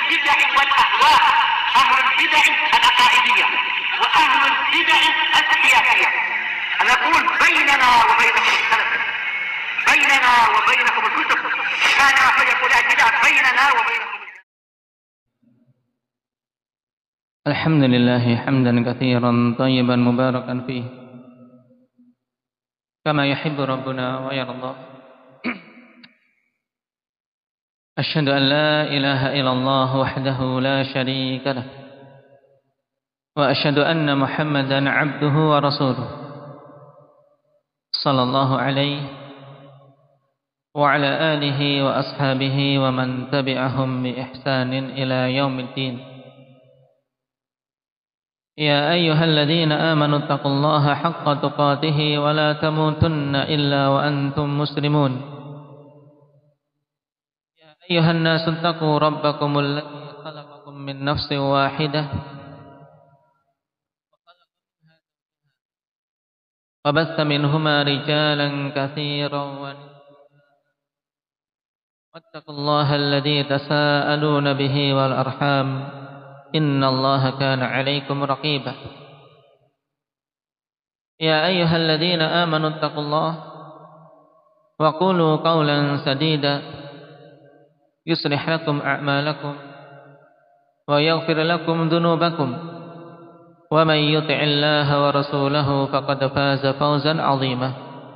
البدع والأهواء، أهل البدع العقائدية وأهل البدع السياسية. أنا أقول بيننا وبينكم السلف، بيننا وبينكم الكتب، كان أحد يقول البدع بيننا وبينكم. الحمد لله حمدا كثيرا طيبا مباركا فيه كما يحب ربنا ويرضى. أشهد أن لا إله إلا الله وحده لا شريك له، وأشهد أن محمدا عبده ورسوله صلى الله عليه وعلى آله وأصحابه ومن تبعهم بإحسان إلى يوم الدين. يا أيها الذين آمنوا اتقوا الله حق تقاته ولا تموتن إلا وأنتم مسلمون. يا أيها الناس اتقوا ربكم الذي خلقكم من نفس واحدة وبث منهما رجالا كثيرا واتقوا الله الذي تساءلون به والأرحام إن الله كان عليكم رقيبا. يا أيها الذين آمنوا اتقوا الله وقولوا قولا سديدا يصلح لكم أعمالكم ويغفر لكم ذنوبكم، ومن يطع الله ورسوله فقد فاز فوزا عظيما.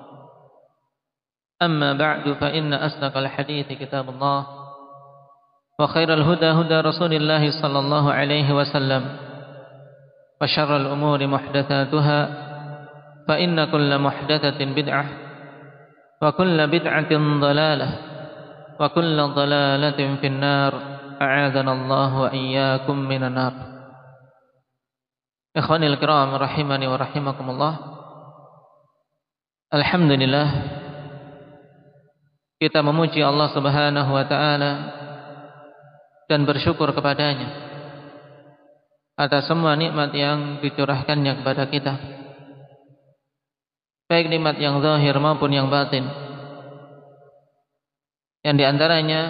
أما بعد فإن أصدق الحديث كتاب الله، وخير الهدى هدى رسول الله صلى الله عليه وسلم، وشر الأمور محدثاتها، فإن كل محدثة بدعة، وكل بدعة ضلالة، وكل ضلالة في النار، أعاذنا الله وإياكم من النار. Ikhwanil kiram rahimani wa rahimakumullah. Alhamdulillah, kita memuji Allah Subhanahu wa taala dan bersyukur kepadanya atas semua nikmat yang dicurahkannya kepada kita, baik nikmat yang zahir maupun yang batin. Yang diantaranya,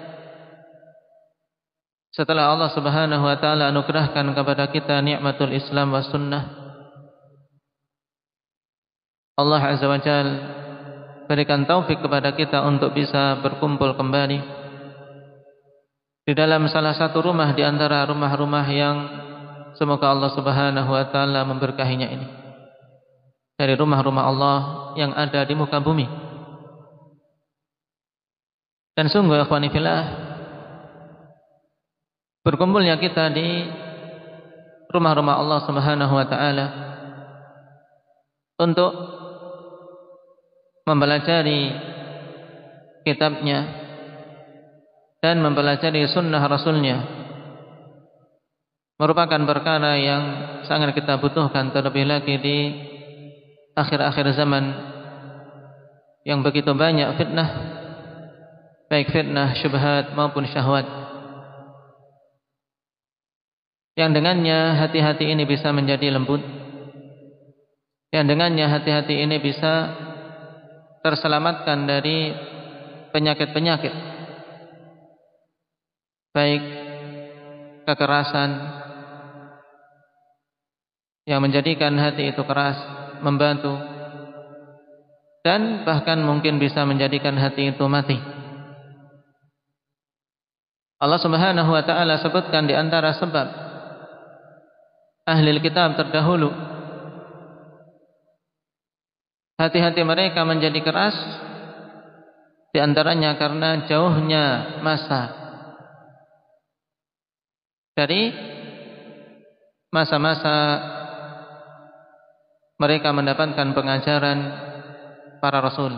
setelah Allah Subhanahu wa taala anugerahkan kepada kita nikmatul Islam wa sunnah, Allah Azza wa Jalla berikan taufik kepada kita untuk bisa berkumpul kembali di dalam salah satu rumah di antara rumah-rumah yang semoga Allah Subhanahu wa taala memberkahinya ini, dari rumah-rumah Allah yang ada di muka bumi. Dan sungguh ikhwani fillah, berkumpulnya kita di rumah-rumah Allah Subhanahu wa taala untuk mempelajari kitabnya dan mempelajari sunnah Rasulnya merupakan perkara yang sangat kita butuhkan, terlebih lagi di akhir-akhir zaman yang begitu banyak fitnah, baik fitnah syubhat maupun syahwat, yang dengannya hati-hati ini bisa menjadi lembut, yang dengannya hati-hati ini bisa terselamatkan dari penyakit-penyakit, baik kekerasan yang menjadikan hati itu keras, membatu, dan bahkan mungkin bisa menjadikan hati itu mati. Allah Subhanahu wa taala sebutkan di antara sebab ahli kitab terdahulu, hati-hati mereka menjadi keras, di antaranya karena jauhnya masa dari masa-masa mereka mendapatkan pengajaran para rasul,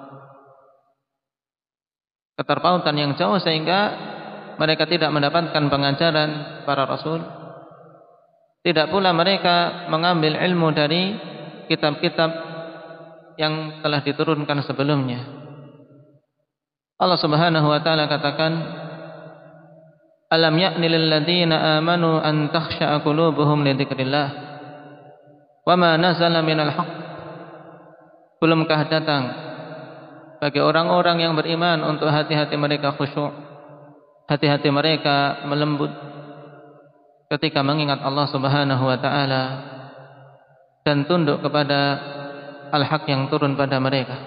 keterpautan yang jauh sehingga mereka tidak mendapatkan pengajaran para rasul. Tidak pula mereka mengambil ilmu dari kitab-kitab yang telah diturunkan sebelumnya. Allah Subhanahu wa taala katakan, "Alam ya'ni lil ladzina amanu an takhsha'a qulubuhum li dzikrillah wa ma nazala minal haqq." Belumkah datang bagi orang-orang yang beriman untuk hati-hati mereka khusyuk hati-hati mereka melembut ketika mengingat Allah Subhanahu wa taala dan tunduk kepada al-haq yang turun pada mereka.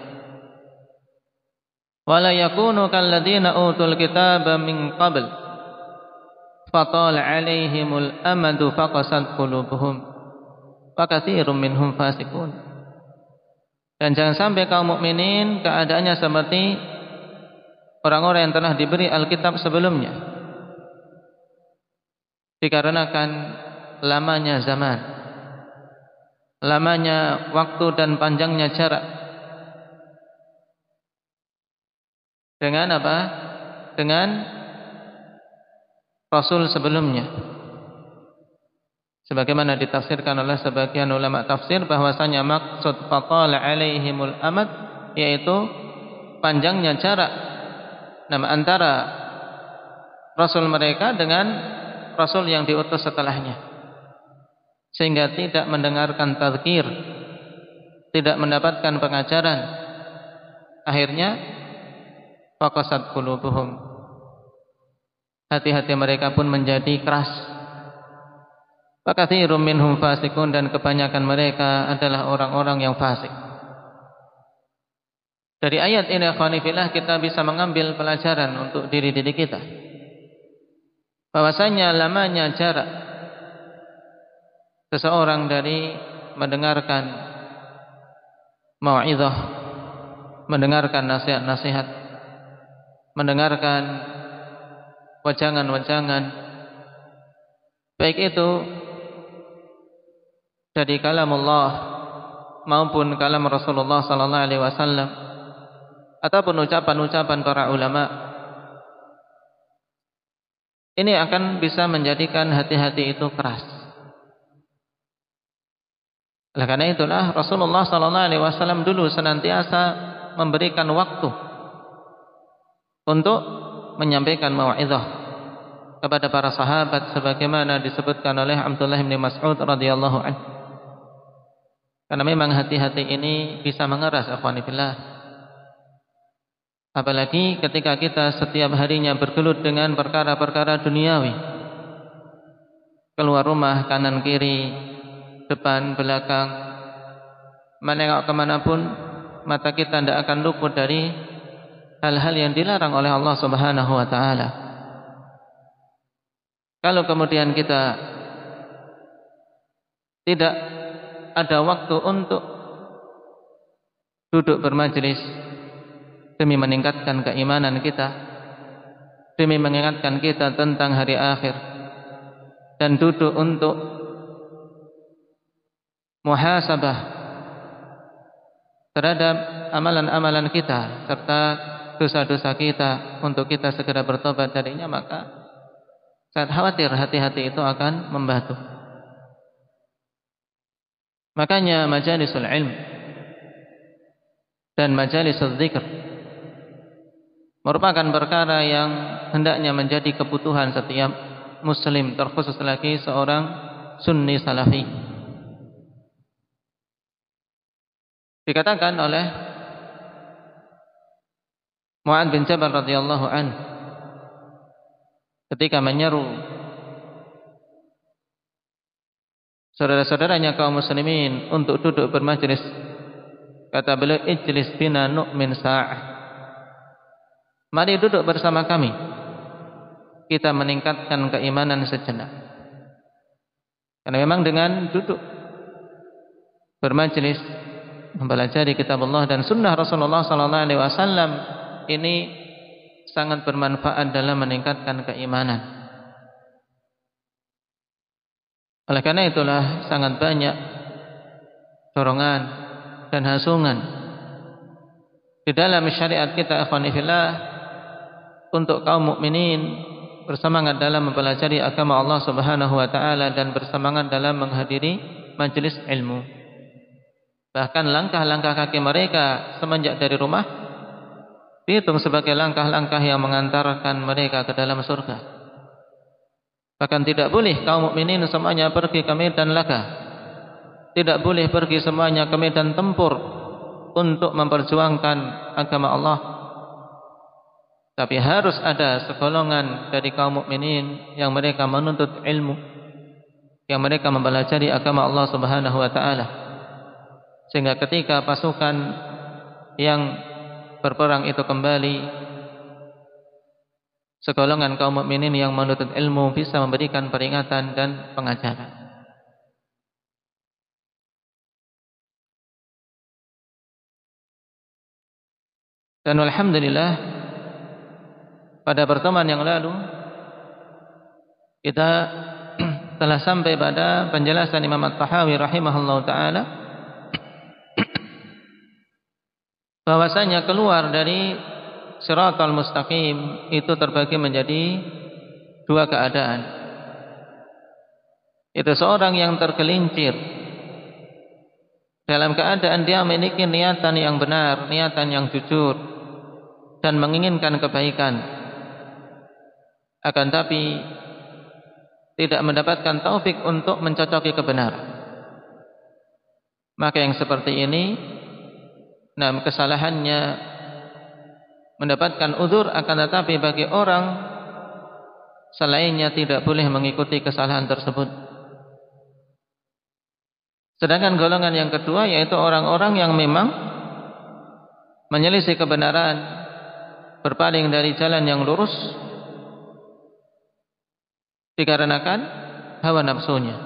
Wala yakunu kalladzina utul kitaba min qabl fatala 'alaihimul amadu faqasat qulubuhum wa katsirum minhum fasiqun. Dan jangan sampai kaum mukminin keadaannya seperti orang-orang yang telah diberi Alkitab sebelumnya, dikarenakan lamanya zaman, lamanya waktu dan panjangnya jarak. Dengan apa? Dengan Rasul sebelumnya. Sebagaimana ditafsirkan oleh sebagian ulama tafsir bahwasanya maksud fatala alaihimul amad yaitu panjangnya jarak antara Rasul mereka dengan Rasul yang diutus setelahnya, sehingga tidak mendengarkan tadzkir, tidak mendapatkan pengajaran. Akhirnya faqasat qulubuhum, hati-hati mereka pun menjadi keras. Wa katsirum minhum fasiqun, dan kebanyakan mereka adalah orang-orang yang fasik. Dari ayat ini akhwani fillah kita bisa mengambil pelajaran untuk diri-diri kita, bahwasanya lamanya jarak seseorang dari mendengarkan mau'izah, mendengarkan nasihat-nasihat, mendengarkan wajangan-wajangan, baik itu dari kalamullah maupun kalam Rasulullah sallallahu alaihi wasallam ataupun ucapan-ucapan para ulama, ini akan bisa menjadikan hati-hati itu keras. Oleh karena itulah Rasulullah sallallahu alaihi wasallam dulu senantiasa memberikan waktu untuk menyampaikan mau'izah kepada para sahabat, sebagaimana disebutkan oleh Abdullah bin Mas'ud radhiyallahu anhu. Karena memang hati-hati ini bisa mengeras akhwani fillah. Apalagi ketika kita setiap harinya bergelut dengan perkara-perkara duniawi, keluar rumah kanan kiri, depan belakang, menengok kemanapun, mata kita tidak akan luput dari hal-hal yang dilarang oleh Allah Subhanahu wa ta'ala. Kalau kemudian kita tidak ada waktu untuk duduk bermajelis demi meningkatkan keimanan kita, demi mengingatkan kita tentang hari akhir, dan duduk untuk muhasabah terhadap amalan-amalan kita serta dosa-dosa kita untuk kita segera bertobat darinya, maka sangat khawatir hati-hati itu akan membatu. Makanya majalisul ilm dan majalisul dzikr merupakan perkara yang hendaknya menjadi kebutuhan setiap muslim, terkhusus lagi seorang sunni salafi. Dikatakan oleh Mu'adz bin Jabal radhiyallahu anhu ketika menyeru saudara-saudaranya kaum muslimin untuk duduk bermajlis, kata beliau, ijlis bina nu'min sa'ah, mari duduk bersama kami, kita meningkatkan keimanan sejenak. Karena memang dengan duduk bermajlis mempelajari kitab Allah dan sunnah Rasulullah sallallahu alaihi wasallam ini sangat bermanfaat dalam meningkatkan keimanan. Oleh karena itulah sangat banyak dorongan dan hasungan di dalam syariat kita akhwani fillah untuk kaum mukminin bersemangat dalam mempelajari agama Allah Subhanahu wa taala dan bersemangat dalam menghadiri majelis ilmu. Bahkan langkah-langkah kaki mereka semenjak dari rumah dihitung sebagai langkah-langkah yang mengantarkan mereka ke dalam surga. Bahkan tidak boleh kaum mukminin semuanya pergi ke medan laga, tidak boleh pergi semuanya ke medan tempur untuk memperjuangkan agama Allah. Tapi harus ada segolongan dari kaum mukminin yang mereka menuntut ilmu, yang mereka mempelajari agama Allah Subhanahu wa taala. Sehingga ketika pasukan yang berperang itu kembali, segolongan kaum mukminin yang menuntut ilmu bisa memberikan peringatan dan pengajaran. Dan alhamdulillah, pada pertemuan yang lalu kita telah sampai pada penjelasan Imam At-Tahawi rahimahullah ta'ala bahwasanya keluar dari Shiratal Mustaqim itu terbagi menjadi dua keadaan. Itu seorang yang tergelincir dalam keadaan dia memiliki niatan yang benar, niatan yang jujur dan menginginkan kebaikan, akan tapi tidak mendapatkan taufik untuk mencocoki kebenaran. Maka yang seperti ini, kesalahannya mendapatkan udzur, akan tetapi bagi orang selainnya tidak boleh mengikuti kesalahan tersebut. Sedangkan golongan yang kedua yaitu orang-orang yang memang menyelisih kebenaran, berpaling dari jalan yang lurus dikarenakan hawa nafsunya.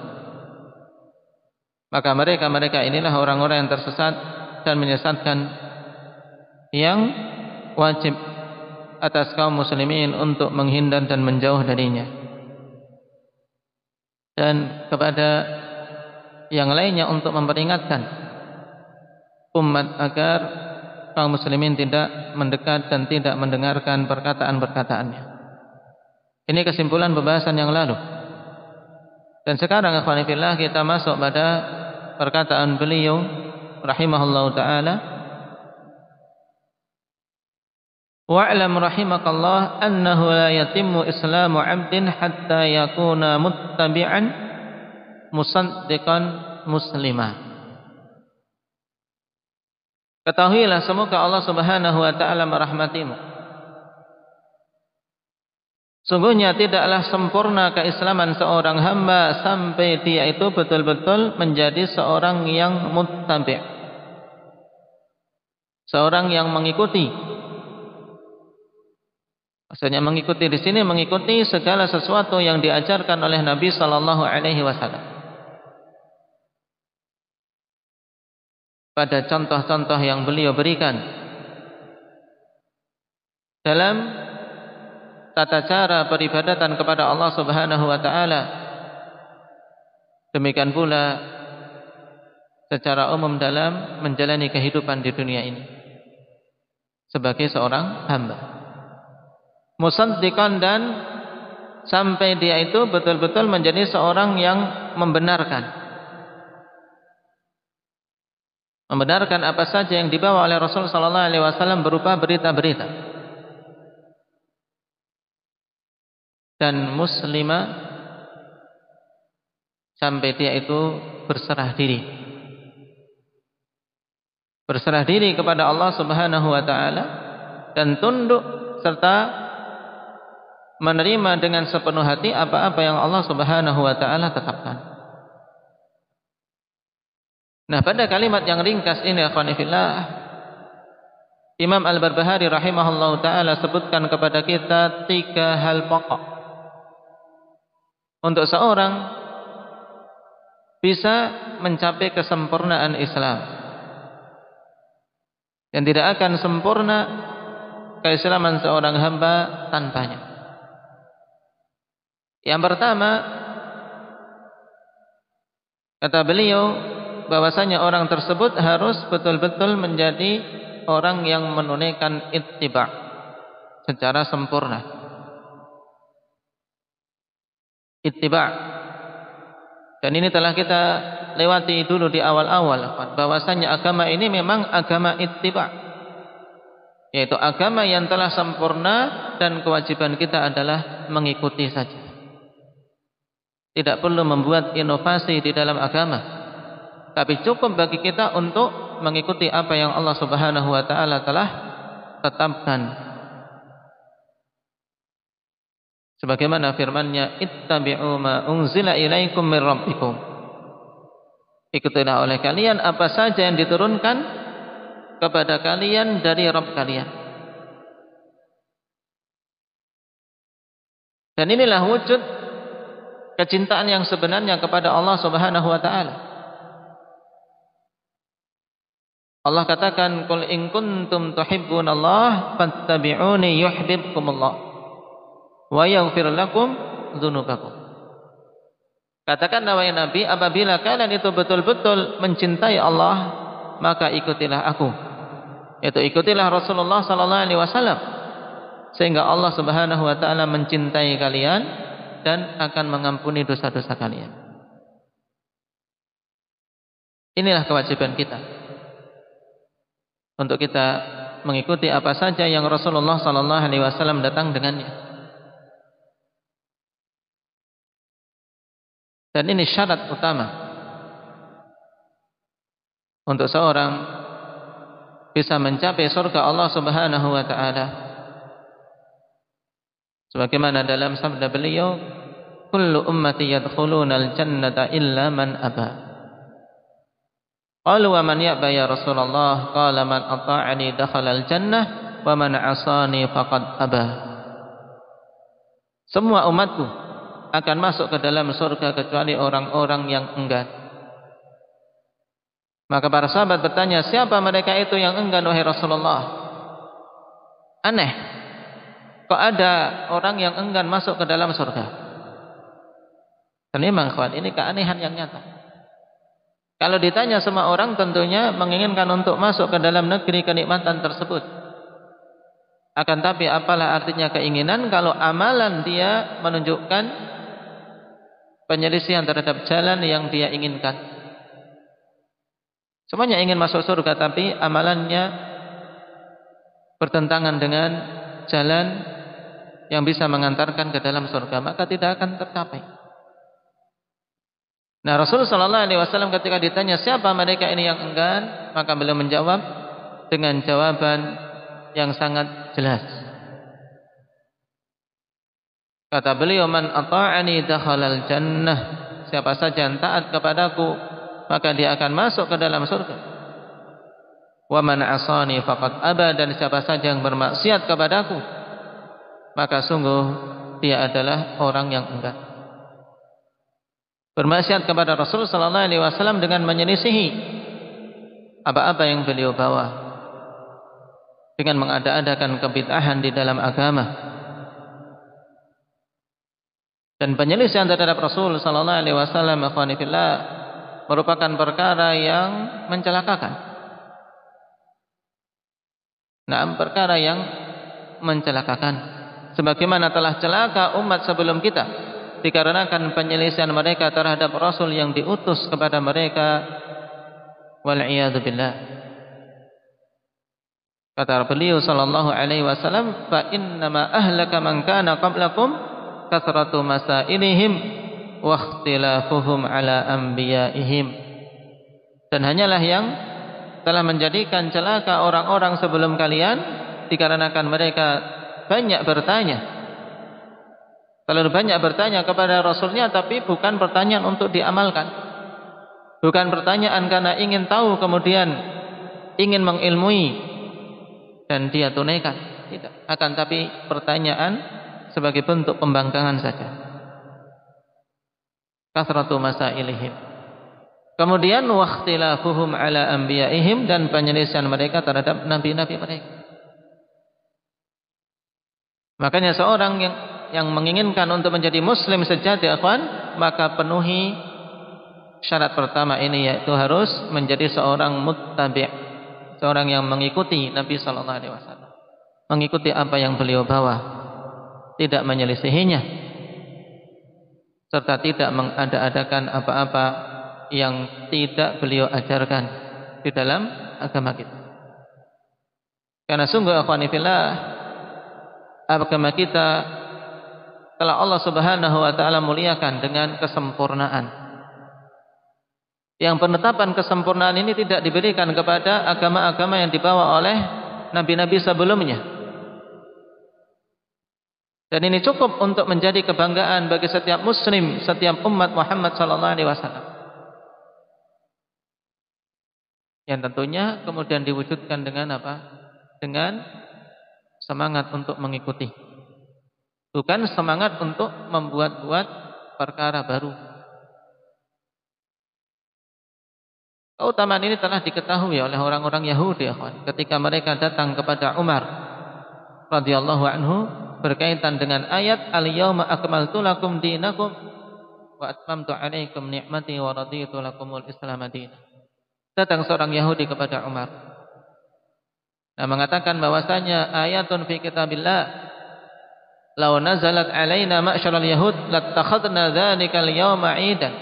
Maka mereka inilah orang-orang yang tersesat dan menyesatkan, yang wajib atas kaum muslimin untuk menghindar dan menjauh darinya. Dan kepada yang lainnya untuk memperingatkan umat agar kaum muslimin tidak mendekat dan tidak mendengarkan perkataan-perkataannya. Ini kesimpulan pembahasan yang lalu. Dan sekarang akhwani fillah, kita masuk pada perkataan beliau rahimahullahu taala, wa'lam rahimakallah annahu la yatimmu islamu 'abdin hatta yakuna muttabi'an musaddiqan muslima. Ketahuilah, semoga Allah Subhanahu wa taala merahmatimu, sungguhnya tidaklah sempurna keislaman seorang hamba sampai dia itu betul-betul menjadi seorang yang muttabi', seorang yang mengikuti. Maksudnya mengikuti di sini mengikuti segala sesuatu yang diajarkan oleh Nabi sallallahu alaihi wasallam. Pada contoh-contoh yang beliau berikan dalam tata cara peribadatan kepada Allah Subhanahu wa taala. Demikian pula secara umum dalam menjalani kehidupan di dunia ini sebagai seorang hamba. Musaddiqan, dan sampai dia itu betul-betul menjadi seorang yang membenarkan apa saja yang dibawa oleh Rasul sallallahu alaihi wasallam berupa berita-berita. Dan muslimah, sampai dia itu berserah diri. Berserah diri kepada Allah Subhanahu wa taala dan tunduk serta menerima dengan sepenuh hati apa-apa yang Allah Subhanahu wa taala tetapkan. Nah, pada kalimat yang ringkas ini akhwani fillah, Imam Al-Barbahari rahimahullahu taala sebutkan kepada kita 3 hal pokok untuk seorang bisa mencapai kesempurnaan Islam. Dan tidak akan sempurna keislaman seorang hamba tanpanya. Yang pertama, kata beliau, bahwasanya orang tersebut harus betul-betul menjadi orang yang menunaikan ittiba' secara sempurna. Ittiba', dan ini telah kita lewati dulu di awal-awal, bahwasanya agama ini memang agama ittiba', yaitu agama yang telah sempurna dan kewajiban kita adalah mengikuti saja. Tidak perlu membuat inovasi di dalam agama, tapi cukup bagi kita untuk mengikuti apa yang Allah Subhanahu wa taala telah tetapkan. Sebagaimana firman-Nya, ittabi'u ma unzila ilaikum min rabbikum. Ikutilah oleh kalian apa saja yang diturunkan kepada kalian dari Rabb kalian. Dan inilah wujud kecintaan yang sebenarnya kepada Allah Subhanahu wa taala. Allah katakan, "Qul in kuntum tuhibbunallah fattabi'uni yuhibbukumullah wa yaghfir lakum dzunubakum." Katakan wahai Nabi, apabila kalian itu betul-betul mencintai Allah, maka ikutilah aku. Yaitu ikutilah Rasulullah sallallahu alaihi wasallam, sehingga Allah Subhanahu wa taala mencintai kalian dan akan mengampuni dosa-dosa kalian. Inilah kewajiban kita, untuk kita mengikuti apa saja yang Rasulullah sallallahu alaihi wasallam datang dengannya. Dan ini syarat utama untuk seorang bisa mencapai surga Allah Subhanahu wa taala. Sebagaimana dalam sabda beliau, kullu ummati yadkhulunal jannata illa man aba. Qalu wa man ya'ba ya Rasulullah? Qala man ata'ani dakhalal jannah wa man 'asani faqad aba. Semua umatku akan masuk ke dalam surga kecuali orang-orang yang enggan. Maka para sahabat bertanya, siapa mereka itu yang enggan wahai Rasulullah? Aneh, kok ada orang yang enggan masuk ke dalam surga? Dan memang kawan, ini keanehan yang nyata. Kalau ditanya sama orang, tentunya menginginkan untuk masuk ke dalam negeri kenikmatan tersebut. Akan tapi apalah artinya keinginan kalau amalan dia menunjukkan penyelisihan terhadap jalan yang dia inginkan. Semuanya ingin masuk surga, tapi amalannya bertentangan dengan jalan yang bisa mengantarkan ke dalam surga, maka tidak akan tercapai. Nah, Rasulullah sallallahu alaihi wasallam ketika ditanya siapa mereka ini yang enggan, maka beliau menjawab dengan jawaban yang sangat jelas. Kata beliau, man ata'ani dakhalal jannah. Siapa saja yang taat kepadaku, maka dia akan masuk ke dalam surga. Wa man 'asani faqad aba, dan siapa saja yang bermaksiat kepadaku, maka sungguh dia adalah orang yang enggan. Bermaksiat kepada Rasul sallallahu alaihi wasallam dengan menyelisihi apa-apa yang beliau bawa, dengan mengada-adakan kebid'ahan di dalam agama. Dan penyelisihan terhadap Rasul sallallahu alaihi wasallam merupakan perkara yang mencelakakan. Nah, perkara yang mencelakakan, sebagaimana telah celaka umat sebelum kita dikarenakan penyelisihan mereka terhadap Rasul yang diutus kepada mereka. Wal iyadu billah. Kata beliau sallallahu alaihi wasallam, fa innama ahlaka man kana qablakum kasratu masailihim wa ikhtilafuhum ala anbiya'ihim. Dan hanyalah yang telah menjadikan celaka orang-orang sebelum kalian dikarenakan mereka banyak bertanya, terlalu banyak bertanya kepada Rasulnya, tapi bukan pertanyaan untuk diamalkan, bukan pertanyaan karena ingin tahu kemudian ingin mengilmui dan dia tunaikan, tidak, akan tapi pertanyaan sebagai bentuk pembangkangan saja. Kasratu masailihim. Kemudian waqtilafuhum ala anbiya'ihim, dan penyelisihan mereka terhadap nabi-nabi mereka. Makanya seorang yang menginginkan untuk menjadi muslim sejati, akhwan, maka penuhi syarat pertama ini, yaitu harus menjadi seorang muttabi', seorang yang mengikuti Nabi sallallahu alaihi wasallam, mengikuti apa yang beliau bawa, tidak menyelisihinya, serta tidak mengada-adakan apa-apa yang tidak beliau ajarkan di dalam agama kita. Karena sungguh akhwani fillah, agama kita telah Allah Subhanahu wa taala muliakan dengan kesempurnaan. Yang penetapan kesempurnaan ini tidak diberikan kepada agama-agama yang dibawa oleh nabi-nabi sebelumnya. Dan ini cukup untuk menjadi kebanggaan bagi setiap muslim, setiap umat Muhammad sallallahu alaihi wasallam. Yang tentunya kemudian diwujudkan dengan apa? Dengan semangat untuk mengikuti. Bukan semangat untuk membuat-buat perkara baru. Keutamaan ini telah diketahui oleh orang-orang Yahudi, ketika mereka datang kepada Umar radhiyallahu anhu berkaitan dengan ayat al-yauma akmaltu lakum dinakum wa atmamtu 'alaikum ni'mati wa raditu lakumul Islam dinan. Datang seorang Yahudi kepada Umar dan mengatakan bahwasanya ayatun fi kitabillah law nazalat 'alaina ma'syaral yahud lattakhadna dzalikal yauma 'idan.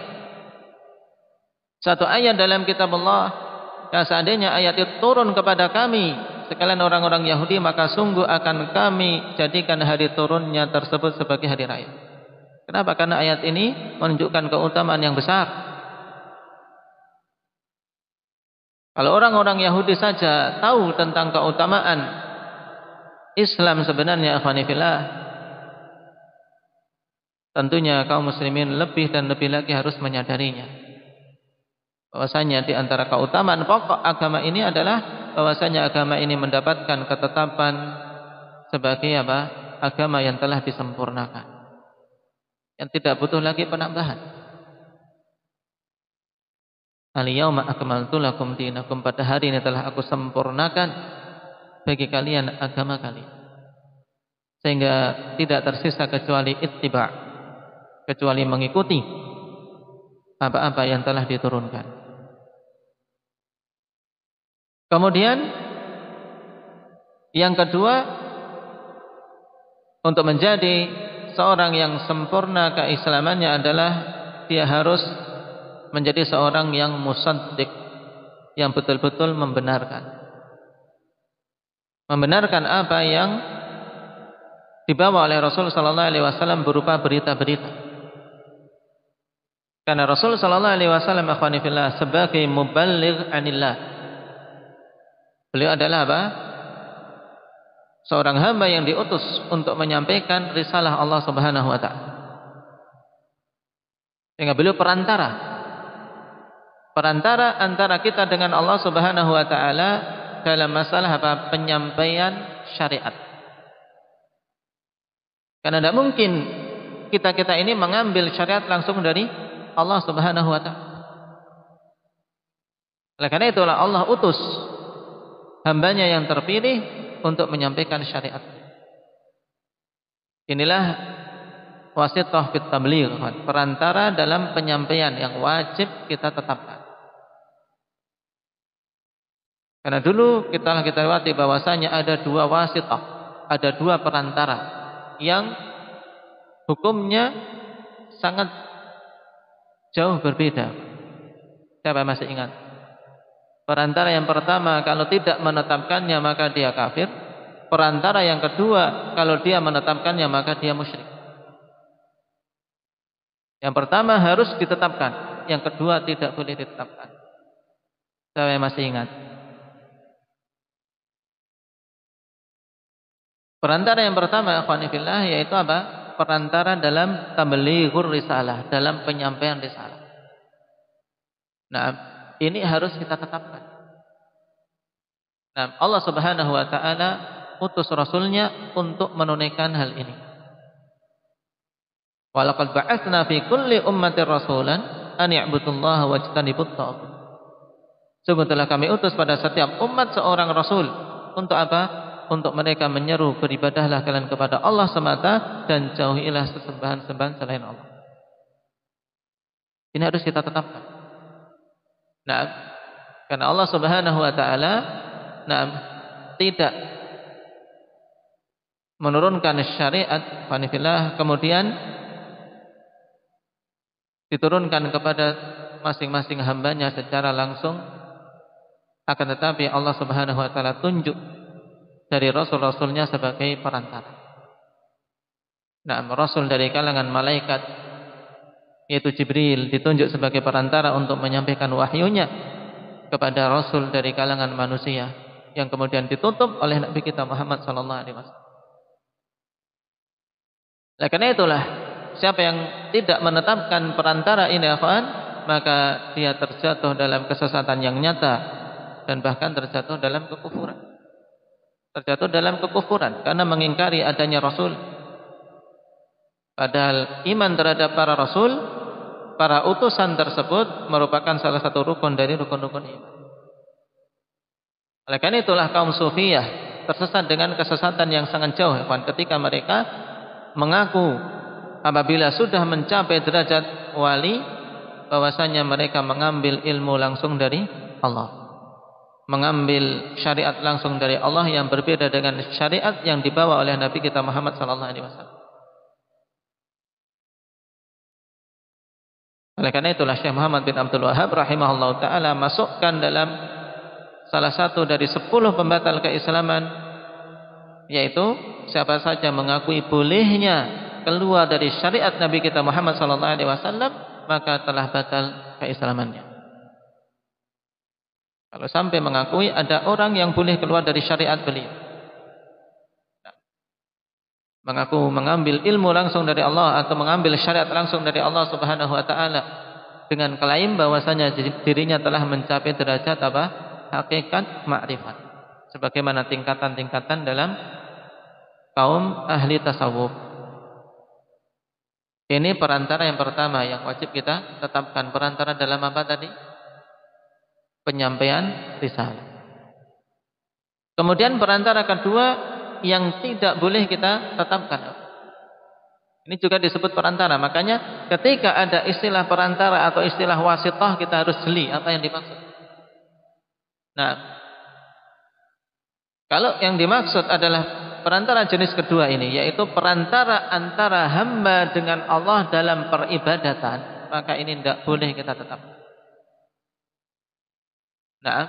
Satu ayat dalam kitab Allah, yang seandainya ayat itu turun kepada kami sekalian orang-orang Yahudi, maka sungguh akan kami jadikan hari turunnya tersebut sebagai hari raya. Kenapa? Karena ayat ini menunjukkan keutamaan yang besar. Kalau orang-orang Yahudi saja tahu tentang keutamaan Islam sebenarnya, akhwani fillah, tentunya kaum muslimin lebih dan lebih lagi harus menyadarinya. Bahwasanya di antara keutamaan pokok agama ini adalah bahwasanya agama ini mendapatkan ketetapan sebagai apa? Agama yang telah disempurnakan, yang tidak butuh lagi penambahan. Al-yauma akmaltu lakum dinakum, pada hari ini telah aku sempurnakan bagi kalian agama kalian, sehingga tidak tersisa kecuali ittiba', kecuali mengikuti apa-apa yang telah diturunkan. Kemudian yang kedua, untuk menjadi seorang yang sempurna keislamannya adalah dia harus menjadi seorang yang musaddiq, yang betul-betul membenarkan apa yang dibawa oleh Rasul sallallahu alaihi wasallam berupa berita-berita. Karena Rasul sallallahu alaihi wasallam, akhwani fillah, sebagai muballigh anillah, beliau adalah apa? Seorang hamba yang diutus untuk menyampaikan risalah Allah Subhanahu wa taala. Sehingga beliau perantara antara kita dengan Allah Subhanahu wa taala dalam masalah apa? Penyampaian syariat. Karena tidak mungkin kita ini mengambil syariat langsung dari Allah Subhanahu wa taala. Oleh karena itulah Allah utus hambanya yang terpilih untuk menyampaikan syariat. Inilah wasithah fit tabligh, perantara dalam penyampaian yang wajib kita tetapkan. Karena dulu kita lewati bahwasanya ada dua wasithah, ada dua perantara yang hukumnya sangat jauh berbeda. Siapa masih ingat? Perantara yang pertama, kalau tidak menetapkannya maka dia kafir. Perantara yang kedua, kalau dia menetapkannya maka dia musyrik. Yang pertama harus ditetapkan, yang kedua tidak boleh ditetapkan. Saya masih ingat. Perantara yang pertama, akhwani fillah, yaitu apa? Perantara dalam tablighur risalah, dalam penyampaian risalah. Nah, ini harus kita tetapkan. Nah, Allah Subhanahu wa taala utus rasulnya untuk menunaikan hal ini. Wa laqad ba'atsna fi kulli ummatin rasulan an ya'budullaha wajtanibut taghut. Sungguh telah kami utus pada setiap umat seorang rasul. Untuk apa? Untuk mereka menyeru, beribadahlah kalian kepada Allah semata dan jauhilah sesembahan-sembahan selain Allah. Ini harus kita tetapkan. Nah, karena Allah Subhanahu wa taala tidak menurunkan syariat fanifillah kemudian diturunkan kepada masing-masing hambanya secara langsung, akan tetapi Allah Subhanahu wa taala tunjuk dari rasul-rasulnya sebagai perantara. Nah, rasul dari kalangan malaikat yaitu Jibril ditunjuk sebagai perantara untuk menyampaikan wahyunya kepada rasul dari kalangan manusia yang kemudian ditutup oleh Nabi kita Muhammad sallallahu alaihi wasallam. Oleh karena itulah, siapa yang tidak menetapkan perantara ini, akhwan, maka dia terjatuh dalam kesesatan yang nyata dan bahkan terjatuh dalam kekufuran. Terjatuh dalam kekufuran karena mengingkari adanya Rasul. Padahal iman terhadap para Rasul, para utusan tersebut merupakan salah satu rukun dari rukun-rukun iman. Oleh karena itulah kaum Sufiyah tersesat dengan kesesatan yang sangat jauh, akhwan, ketika mereka mengaku apabila sudah mencapai derajat wali, bahwasanya mereka mengambil ilmu langsung dari Allah, mengambil syariat langsung dari Allah yang berbeda dengan syariat yang dibawa oleh Nabi kita Muhammad SAW. Oleh karena itulah Syekh Muhammad bin Abdul Wahhab rahimahullah ta'ala masukkan dalam salah satu dari 10 pembatal keislaman, yaitu siapa saja mengakui bolehnya keluar dari syariat Nabi kita Muhammad SAW, maka telah batal keislamannya. Kalau sampai mengakui ada orang yang boleh keluar dari syariat beliau, mengaku mengambil ilmu langsung dari Allah atau mengambil syariat langsung dari Allah Subhanahu wa taala dengan klaim bahwasanya dirinya telah mencapai derajat apa? Hakikat ma'rifat. Sebagaimana tingkatan-tingkatan dalam kaum ahli tasawuf. Ini perantara yang pertama yang wajib kita tetapkan. Perantara dalam apa tadi? Penyampaian risalah. Kemudian perantara kedua yang tidak boleh kita tetapkan. Ini juga disebut perantara. Makanya ketika ada istilah perantara atau istilah wasithah, kita harus jeli apa yang dimaksud. Nah, kalau yang dimaksud adalah perantara jenis kedua ini, yaitu perantara antara hamba dengan Allah dalam peribadatan, maka ini tidak boleh kita tetapkan. Nah,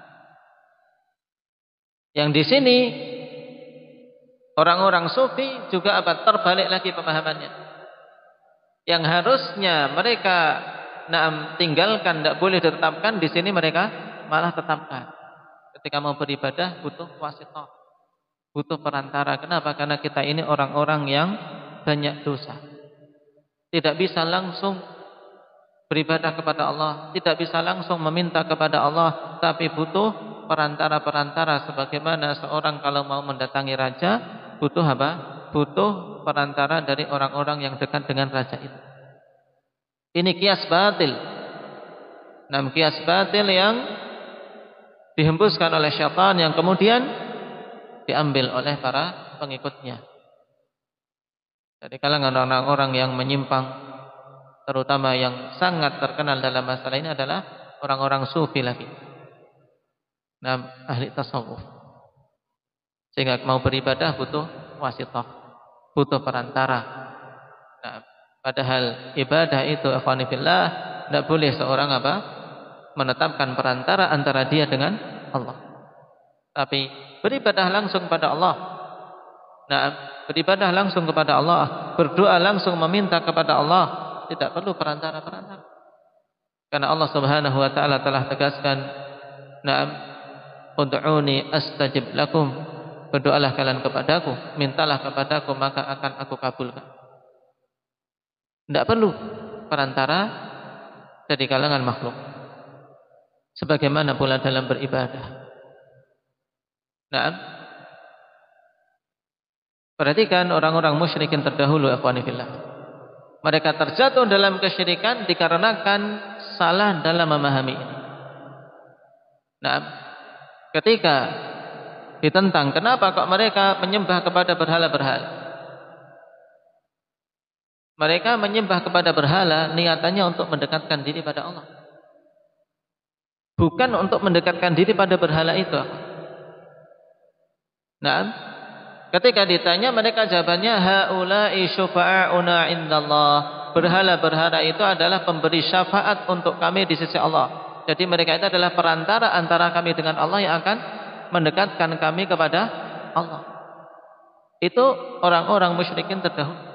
yang di sini orang-orang sufi juga apa? Terbalik lagi pemahamannya. Yang harusnya mereka tinggalkan, tidak boleh ditetapkan, di sini mereka malah tetapkan. Ketika mau beribadah butuh wasithah, butuh perantara. Kenapa? Karena kita ini orang-orang yang banyak dosa. Tidak bisa langsung beribadah kepada Allah, tidak bisa langsung meminta kepada Allah, tapi butuh perantara-perantara. Sebagaimana seorang kalau mau mendatangi raja, butuh apa? Butuh perantara dari orang-orang yang dekat dengan raja itu. Ini kias batil. Kias batil yang dihembuskan oleh syaitan, yang kemudian diambil oleh para pengikutnya. Dari kalangan orang-orang yang menyimpang, terutama yang sangat terkenal dalam masalah ini adalah orang-orang sufi lagi. Ahli tasawuf. Sehingga mau beribadah butuh wasithah, butuh perantara. Padahal ibadah itu, ikhwani fillah, tidak boleh seorang apa? Menetapkan perantara antara dia dengan Allah. Tapi beribadah langsung pada Allah. Beribadah langsung kepada Allah, berdoa langsung meminta kepada Allah, tidak perlu perantara-perantara. Karena Allah Subhanahu wa taala telah tegaskan, ud'uni astajib lakum. Berdoalah kalian kepadaku, mintalah kepadaku, maka akan aku kabulkan. Tidak perlu perantara dari kalangan makhluk. Sebagaimana pula dalam beribadah. Perhatikan orang-orang musyrikin terdahulu, ikhwani fillah. Mereka terjatuh dalam kesyirikan dikarenakan salah dalam memahami ini. Ketika ditentang, kenapa kok mereka menyembah kepada berhala-berhala? Mereka menyembah kepada berhala niatannya untuk mendekatkan diri pada Allah, bukan untuk mendekatkan diri pada berhala itu. Ketika ditanya, mereka jawabannya haula'i syufa'auna indallah. Berhala-berhala itu adalah pemberi syafaat untuk kami di sisi Allah. Jadi mereka itu adalah perantara antara kami dengan Allah yang akan mendekatkan kami kepada Allah. Itu orang-orang musyrikin terdahulu.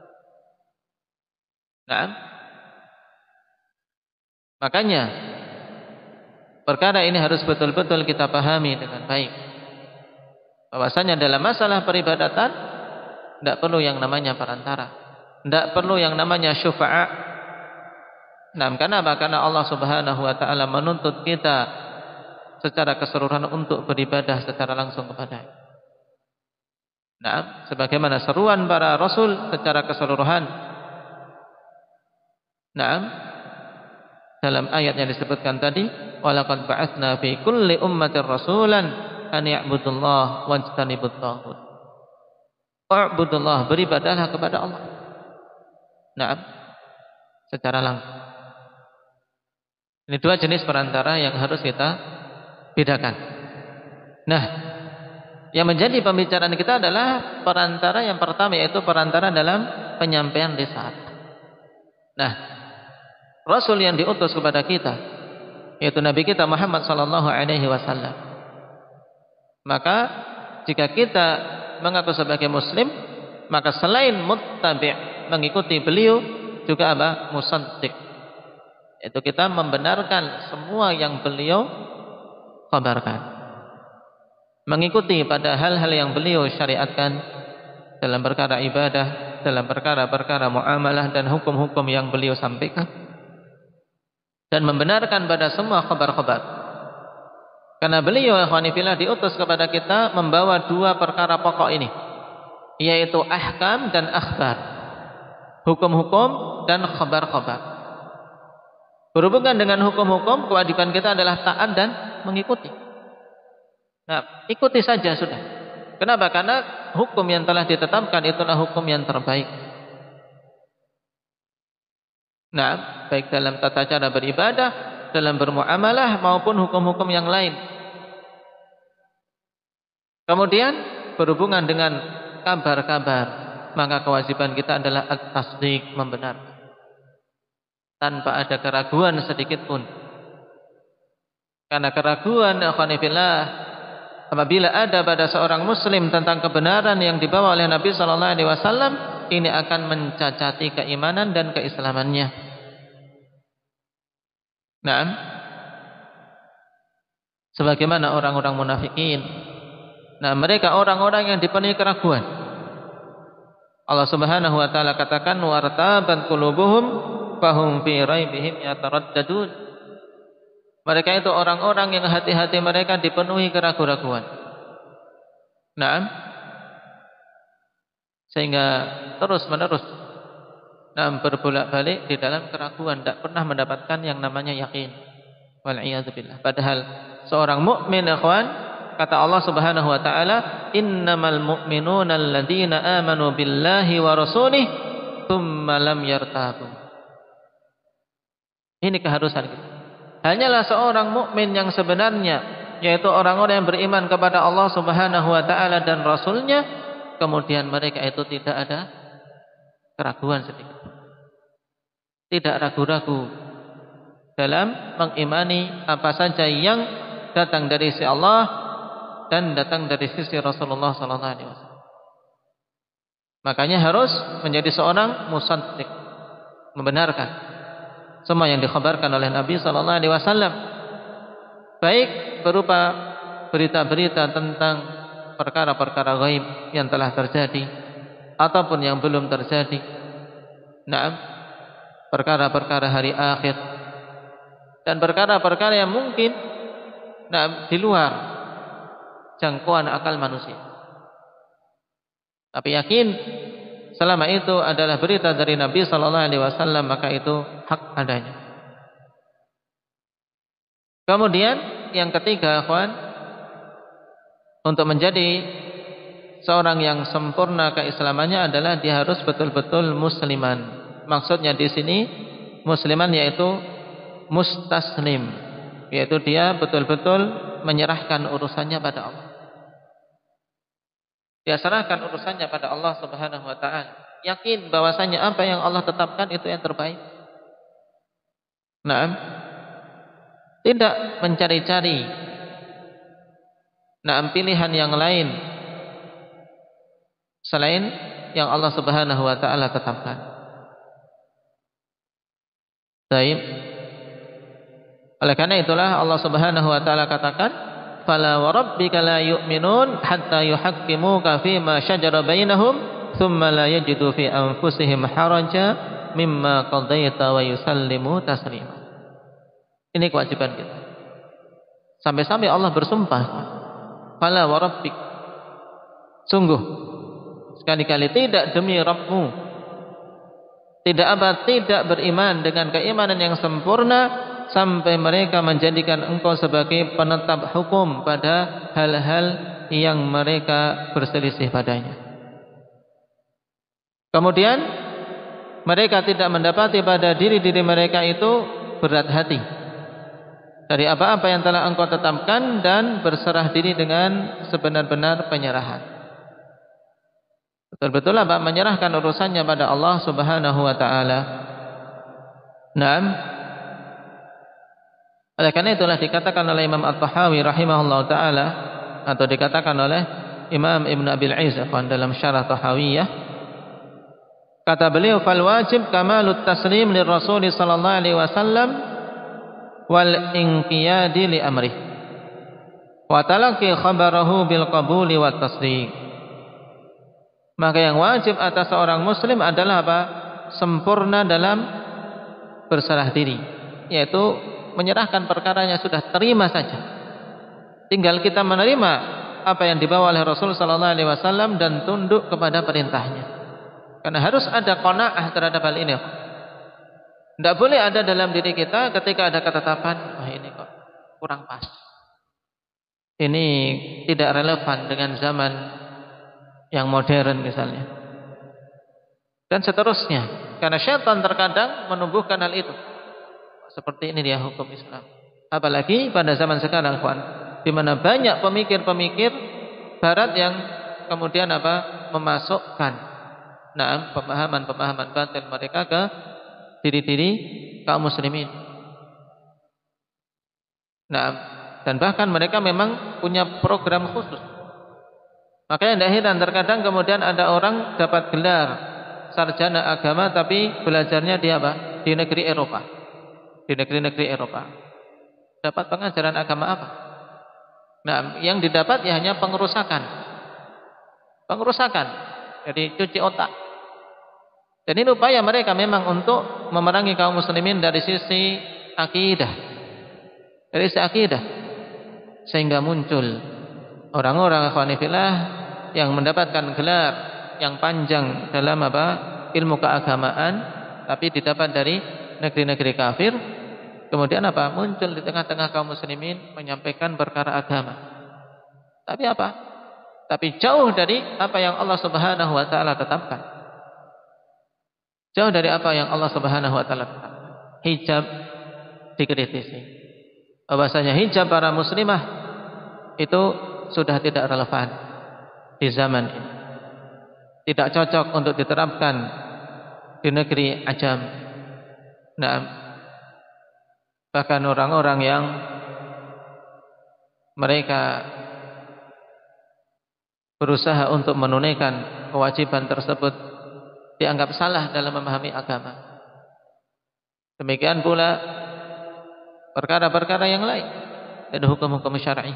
Makanya perkara ini harus betul-betul kita pahami dengan baik. Bahwasanya dalam masalah peribadatan Tidak perlu yang namanya perantara. Tidak perlu yang namanya syufa'a. Nah, kenapa? Karena Allah Subhanahu wa taala menuntut kita secara keseluruhan untuk beribadah secara langsung kepada-Nya. Nah, sebagaimana seruan para rasul secara keseluruhan. Nah, dalam ayat yang disebutkan tadi, walaqad ba'atsna fi kulli ummatin rasulan an ya'budullaha wajtanibut taghut. U'budullah, beribadahlah kepada Allah. Nah, secara langsung. Ini dua jenis perantara yang harus kita bedakan. Nah, yang menjadi pembicaraan kita adalah perantara yang pertama, yaitu perantara dalam penyampaian risalah. Nah, Rasul yang diutus kepada kita, yaitu Nabi kita Muhammad sallallahu alaihi wasallam. Maka jika kita mengaku sebagai muslim, maka selain muttabi', mengikuti beliau, juga apa? Musaddiq. Itu kita membenarkan semua yang beliau kabarkan. Mengikuti pada hal-hal yang beliau syariatkan dalam perkara ibadah, dalam perkara-perkara muamalah dan hukum-hukum yang beliau sampaikan. Dan membenarkan pada semua khabar-khabar. Karena beliau ikhwani fillah diutus kepada kita membawa dua perkara pokok ini, yaitu ahkam dan akhbar. Hukum-hukum dan khabar-khabar. Berhubungan dengan hukum-hukum, kewajiban kita adalah taat dan mengikuti. Nah, ikuti saja sudah. Kenapa? Karena hukum yang telah ditetapkan itulah hukum yang terbaik. Nah, baik dalam tata cara beribadah, dalam bermuamalah maupun hukum-hukum yang lain. Kemudian berhubungan dengan kabar-kabar, maka kewajiban kita adalah at-tasdiq, membenarkan. Tanpa ada keraguan sedikit pun. Karena keraguan akhwanifillah, apabila ada pada seorang muslim tentang kebenaran yang dibawa oleh Nabi sallallahu alaihi wasallam, ini akan mencacati keimanan dan keislamannya. Nah, sebagaimana orang-orang munafikin. Nah, mereka orang-orang yang dipenuhi keraguan. Allah Subhanahu wa taala katakan wartabat qulubuhum fahum fi raibihim yataraddadun. Mereka itu orang-orang yang hati-hati mereka dipenuhi keraguan-keraguan. Nah, sehingga terus-menerus berbolak-balik di dalam keraguan, tidak pernah mendapatkan yang namanya yakin. Wal'iyadzubillah. Padahal seorang mukmin, ikhwan, kata Allah Subhanahu wa taala, innamal mu'minuna alladzina amanu billahi wa rasulih tsumma lam yartabu. Ini keharusan kita. Hanyalah seorang mukmin yang sebenarnya, yaitu orang-orang yang beriman kepada Allah Subhanahu wa taala dan rasulnya, kemudian mereka itu tidak ada keraguan sedikit. Tidak ragu-ragu dalam mengimani apa saja yang datang dari sisi Allah dan datang dari sisi Rasulullah sallallahu alaihi wasallam. Makanya harus menjadi seorang musaddiq, membenarkan semua yang dikhabarkan oleh Nabi sallallahu alaihi wasallam, baik berupa berita-berita tentang perkara-perkara gaib yang telah terjadi ataupun yang belum terjadi. Naam, perkara-perkara hari akhir dan perkara-perkara yang mungkin di luar jangkauan akal manusia. Tapi yakin selama itu adalah berita dari Nabi sallallahu alaihi wasallam, maka itu hak adanya. Kemudian yang ketiga, ikhwan, untuk menjadi seorang yang sempurna keislamannya adalah dia harus betul-betul musliman. Maksudnya di sini musliman yaitu mustaslim, yaitu dia betul-betul menyerahkan urusannya pada Allah. Dia serahkan urusannya pada Allah Subhanahu wa taala. Yakin bahwasanya apa yang Allah tetapkan itu yang terbaik. Naam. Tidak mencari-cari pilihan yang lain selain yang Allah Subhanahu wa taala tetapkan. Baik. Oleh karena itulah Allah Subhanahu wa taala katakan, "Fala wa rabbika la yu'minun hatta yuhaqqimuka fima shajara bainahum, thumma la yajidu fi anfusihim haraja mimma qadaita wa yusallimu taslima. Ini kewajiban kita. Sampai-sampai Allah bersumpah, fala wa rabbik, sungguh sekali-kali tidak demi Rabbmu, tidak beriman dengan keimanan yang sempurna sampai mereka menjadikan engkau sebagai penetap hukum pada hal-hal yang mereka berselisih padanya. Kemudian mereka tidak mendapati pada diri-diri mereka itu berat hati dari apa-apa yang telah engkau tetapkan dan berserah diri dengan sebenar-benar penyerahan. Betul-betul menyerahkan urusannya pada Allah Subhanahu wa taala. Naam. Oleh karena itulah dikatakan oleh Imam At-Tahawi rahimahullah taala, atau dikatakan oleh Imam Ibn Abil Izz dalam Syarah Tahawiyah, kata beliau, fal wajib kamalut taslim lir Rasul sallallahu alaihi wasallam wal inqiyadi li amrih wa talaqi khabarahu bil qabuli wat tasdiq. Maka yang wajib atas seorang muslim adalah apa? Sempurna dalam berserah diri, yaitu menyerahkan perkaranya, sudah terima saja. Tinggal kita menerima apa yang dibawa oleh Rasul sallallahu alaihi wasallam dan tunduk kepada perintahnya. Karena harus ada qanaah terhadap hal ini. Tidak boleh ada dalam diri kita ketika ada ketetapan, wah ini kok kurang pas, ini tidak relevan dengan zaman yang modern misalnya, dan seterusnya. Karena syaitan terkadang menumbuhkan hal itu. Seperti ini dia hukum Islam. Apalagi pada zaman sekarang, kawan, di mana banyak pemikir-pemikir Barat yang kemudian memasukkan pemahaman-pemahaman batil mereka ke diri-diri kaum muslimin. Dan bahkan mereka memang punya program khusus. Makanya tidak heran terkadang kemudian ada orang dapat gelar sarjana agama tapi belajarnya di negeri Eropa. Di negeri-negeri Eropa. Dapat pengajaran agama apa? Yang didapat hanya pengerusakan. Jadi cuci otak. Dan ini upaya mereka memang untuk memerangi kaum muslimin dari sisi akidah. Sehingga muncul orang-orang ikhwanifillah yang mendapatkan gelar yang panjang dalam ilmu keagamaan, tapi didapat dari negeri-negeri kafir. Kemudian muncul di tengah-tengah kaum muslimin menyampaikan perkara agama. Tapi jauh dari apa yang Allah Subhanahu wa taala tetapkan. Jauh dari apa yang Allah Subhanahu wa taala tetapkan. Hijab dikritisi. Bahwasanya hijab para muslimah itu sudah tidak relevan di zaman ini. Tidak cocok untuk diterapkan di negeri ajam. Bahkan orang-orang yang mereka berusaha untuk menunaikan kewajiban tersebut dianggap salah dalam memahami agama. Demikian pula perkara-perkara yang lain dan hukum-hukum syar'i.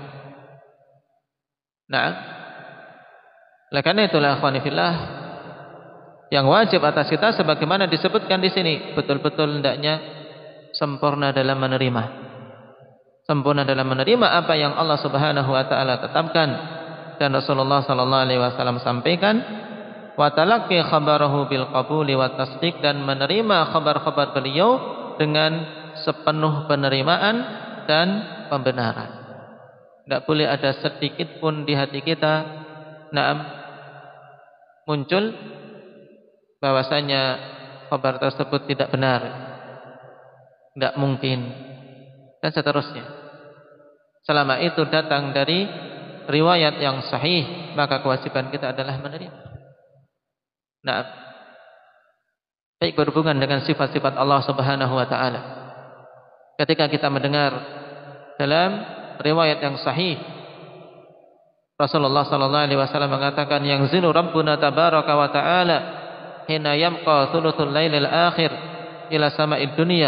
Oleh karena itulah ikhwanifillah, yang wajib atas kita sebagaimana disebutkan di sini, betul-betul hendaknya sempurna dalam menerima. Sempurna dalam menerima apa yang Allah Subhanahu wa taala tetapkan dan Rasulullah sallallahu alaihi wasallam sampaikan, wa talaqqi khabarahu bil qabuli wat tasdiq, dan menerima kabar-kabar beliau dengan sepenuh penerimaan dan pembenaran. Tidak boleh ada sedikit pun di hati kita muncul bahwasanya kabar tersebut tidak benar, tidak mungkin, dan seterusnya. Selama itu datang dari riwayat yang sahih, maka kewajiban kita adalah menerima. Baik berhubungan dengan sifat-sifat Allah Subhanahu wa taala. Ketika kita mendengar dalam riwayat yang sahih, Rasulullah sallallahu alaihi wasallam mengatakan, yang zilu Rabbuna tabaraka wa ta'ala hina yamqa thuluthul lailil akhir ila sama'id dunya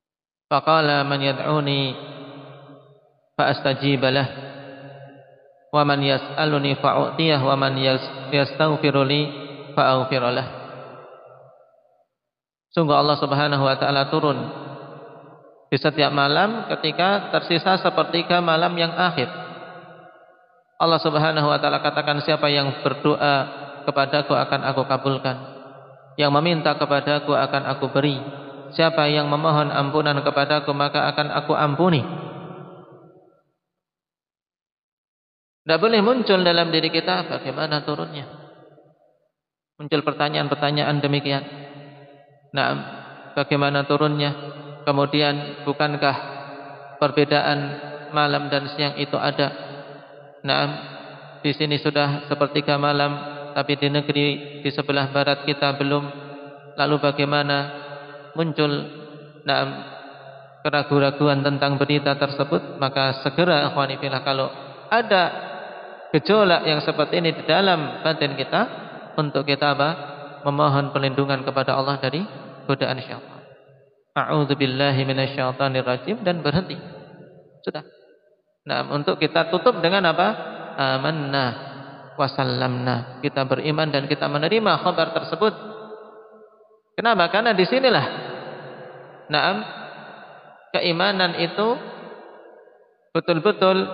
faqala man yad'uni fa astajib lah wa man yas'aluni fa'u'tiyah wa man yastaghfiru li fa'aghfir lah. Sungguh Allah Subhanahu wa taala turun di setiap malam ketika tersisa sepertiga malam yang akhir. Allah Subhanahu wa taala katakan, siapa yang berdoa kepadaku akan aku kabulkan, yang meminta kepadaku akan aku beri, siapa yang memohon ampunan kepadaku maka akan aku ampuni. Tidak boleh muncul dalam diri kita bagaimana turunnya. Muncul pertanyaan-pertanyaan demikian. Nah, bagaimana turunnya? Kemudian bukankah perbedaan malam dan siang itu ada? Nah, di sini sudah sepertiga malam, tapi di negeri di sebelah barat kita belum. Lalu bagaimana muncul keraguan-raguan tentang berita tersebut? Maka segera akhwani fillah, kalau ada gejolak yang seperti ini di dalam batin kita, untuk kita memohon perlindungan kepada Allah dari godaan syaitan. A'udzubillahi minasyaitonir rajim, dan berhenti. Sudah. Nah, untuk kita tutup dengan apa? Amanna wa sallamna. Kita beriman dan kita menerima kabar tersebut. Kenapa? Karena disinilah keimanan itu betul-betul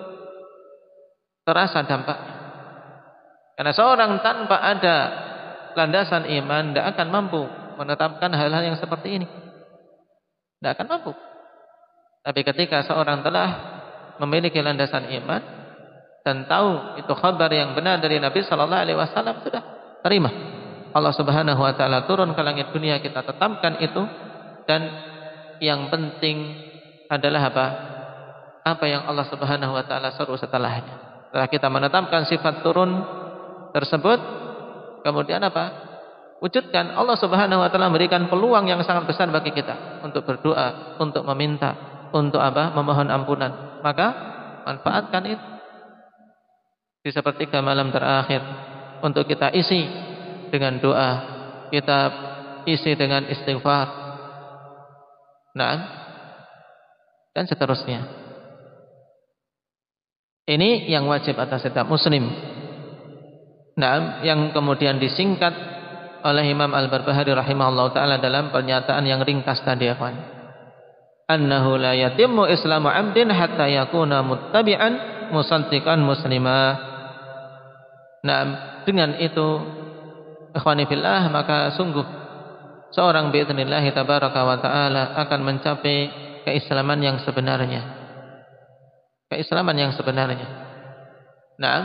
terasa dampaknya. Karena seorang tanpa ada landasan iman tidak akan mampu menetapkan hal-hal yang seperti ini. Tidak akan mampu. Tapi ketika seorang telah memiliki landasan iman dan tahu itu khabar yang benar dari Nabi sallallahu alaihi wasallam, sudah terima. Allah Subhanahu wa taala turun ke langit dunia, kita tetapkan itu, dan yang penting adalah apa yang Allah Subhanahu wa taala suruh setelahnya. Setelah kita menetapkan sifat turun tersebut, kemudian wujudkan. Allah Subhanahu wa taala memberikan peluang yang sangat besar bagi kita untuk berdoa, untuk meminta, untuk memohon ampunan. Maka manfaatkan itu di sepertiga malam terakhir untuk kita isi dengan doa, kita isi dengan istighfar. Nah, dan seterusnya. Ini yang wajib atas setiap muslim. Nah, yang kemudian disingkat oleh Imam Al-Barbahari rahimahullah ta'ala dalam pernyataan yang ringkas tadi, ya kawan. Annahu la yatimmu islamu 'abdin hatta yakuna muttabi'an musaddiqan muslimah. Nah, dengan itu ikhwani fillah, maka sungguh seorang bi'idznillah tabaraka wa ta'ala akan mencapai keislaman yang sebenarnya. Keislaman yang sebenarnya. Nah,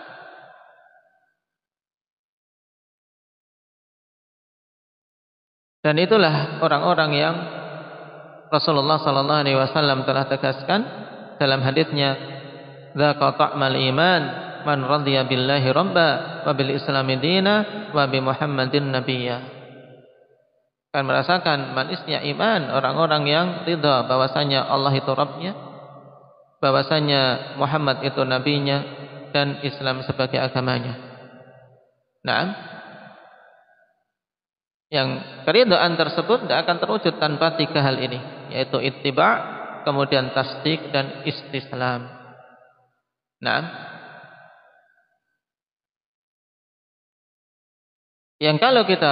dan itulah orang-orang yang Rasulullah sallallahu alaihi wasallam telah tegaskan dalam hadisnya, "Dzaqa ta'mal iman man radiya billahi rabba wa bil islami dina wa bi Muhammadin nabiyya." Akan merasakan manisnya iman orang-orang yang ridha bahwasanya Allah itu Rabbnya, bahwasanya Muhammad itu nabinya, dan Islam sebagai agamanya. Nah, yang keridhaan tersebut tidak akan terwujud tanpa tiga hal ini, yaitu ittiba', kemudian tasdik, dan istislam. Nah, yang kalau kita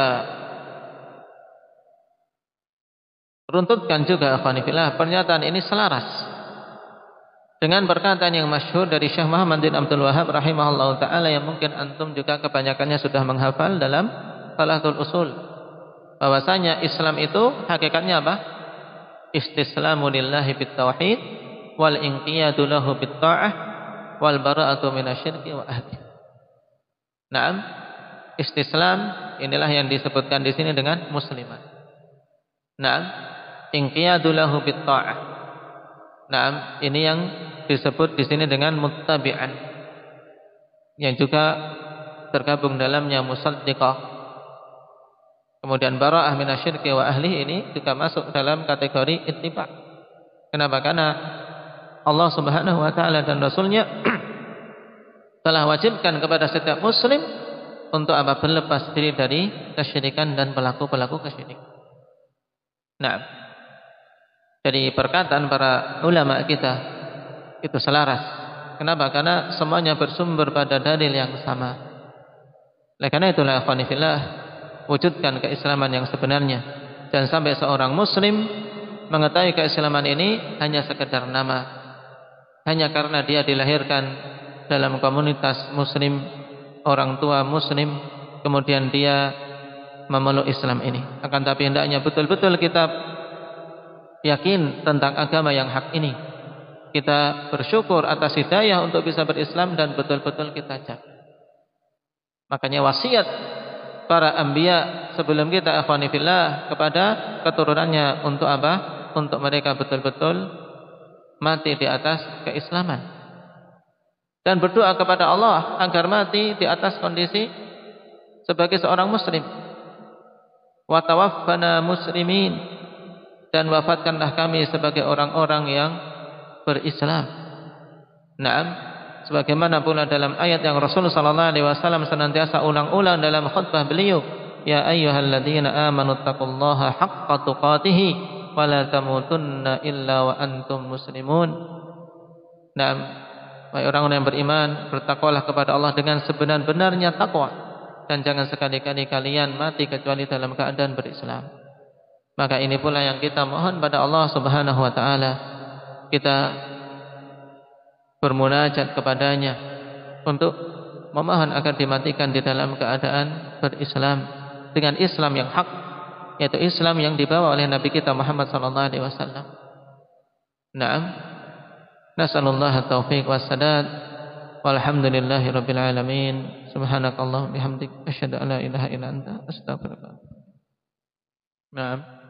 runtutkan juga akhwani fillah, pernyataan ini selaras dengan perkataan yang masyhur dari Syekh Muhammad bin Abdul Wahhab rahimahullah ta'ala, yang mungkin antum juga kebanyakannya sudah menghafal dalam Thalathul Usul, bahwasanya Islam itu hakikatnya Istislamu lillahi bittauhid wal inqiyadu lahu bitta'ah wal bara'atu minasyirki wa ahli. Naam, istislam inilah yang disebutkan di sini dengan muslimat. Naam, inqiyadu lahu bitta'ah. Naam, ini yang disebut di sini dengan muttabi'an, yang juga tergabung dalamnya musaddiqah. Kemudian bara'ah minasyirki wa ahli ini juga masuk dalam kategori ittiba'. Kenapa? Karena Allah Subhanahu wa taala dan Rasulnya telah wajibkan kepada setiap muslim untuk berlepas diri dari kesyirikan dan pelaku-pelaku kesyirikan. Nah, dari perkataan para ulama kita itu selaras Kenapa? Karena semuanya bersumber pada dalil yang sama. Oleh karena itulah akhwani fillah, wujudkan keislaman yang sebenarnya. Dan sampai seorang muslim mengetahui keislaman ini hanya sekedar nama, hanya karena dia dilahirkan dalam komunitas muslim, orang tua muslim, kemudian dia memeluk Islam ini. Akan tapi hendaknya betul-betul kita yakin tentang agama yang hak ini. Kita bersyukur atas hidayah untuk bisa berislam dan betul-betul kita jaga. Makanya wasiat para anbiya sebelum kita akhwani fillah kepada keturunannya untuk apa? Untuk mereka betul-betul mati di atas keislaman. Dan berdoa kepada Allah agar mati di atas kondisi sebagai seorang muslim. Wa tawaffana muslimin, dan wafatkanlah kami sebagai orang-orang yang berislam. Naam, sebagaimana pula dalam ayat yang Rasulullah sallallahu alaihi wasallam senantiasa ulang-ulang dalam khutbah beliau, ya ayyuhalladzina amanu taqullaha haqqa tuqatih wa la tamutunna illa wa antum muslimun. Naam, wahai orang-orang yang beriman, bertakwalah kepada Allah dengan sebenar-benarnya takwa, dan jangan sekali-kali kalian mati kecuali dalam keadaan berislam. Maka ini pula yang kita mohon pada Allah Subhanahu wa taala. Kita bermunajat kepadanya untuk memohon agar dimatikan di dalam keadaan berislam dengan Islam yang hak, yaitu Islam yang dibawa oleh Nabi kita Muhammad sallallahu alaihi wasallam. Naam. Nasallallahu taufiq wassadad. Walhamdulillahirabbil alamin. Subhanakallahumma bihamdik asyhadu an la ilaha illa anta astaghfiruka. Naam.